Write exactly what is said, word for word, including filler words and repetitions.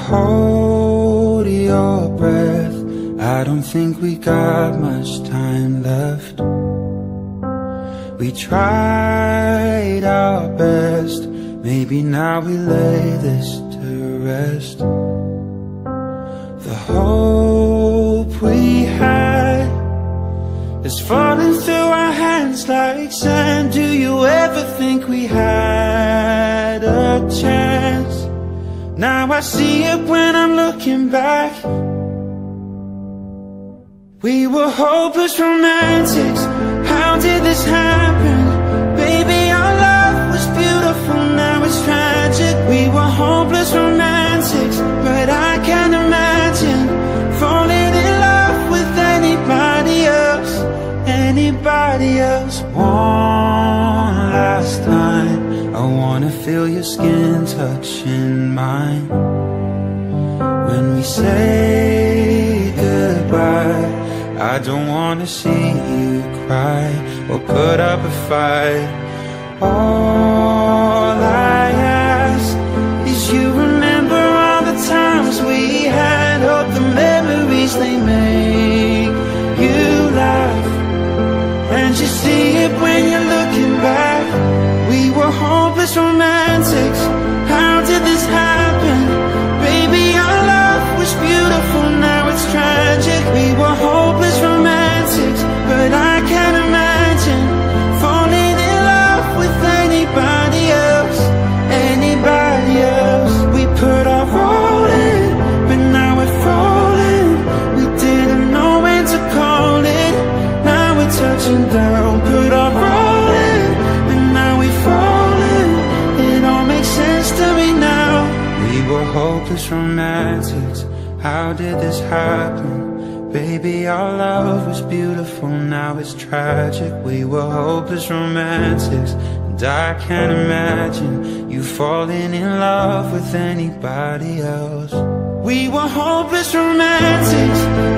hold your breath, I don't think we got much time left. We tried our best, maybe now we lay this to rest. The hope we had is falling through our hands like sand. Do you ever think we had a chance? Now I see it when I'm looking back. We were hopeless romantics. How did this happen? Baby, our love was beautiful, now it's tragic. We were hopeless romantics, but I can't imagine falling in love with anybody else. Anybody else. One last time, I wanna feel your skin touching mine. When we say goodbye, I don't wanna see you cry or put up a fight. All I ask is you remember all the times we had. Hope the memories, they make you laugh. And you see it when you're looking back. We were hopeless romantics. How did this happen? Baby, our love was beautiful, now it's tragic. We were hopeless romantics, but I can't imagine falling in love with anybody else. Anybody else. We put our all in, but now we're falling. We didn't know when to call it. Now we're touching down. Put our all in, and now we're falling. It all makes sense to me now. We were hopeless romantics. How did this happen? Baby, our love was beautiful, now it's tragic. We were hopeless romantics, and I can't imagine you falling in love with anybody else. We were hopeless romantics.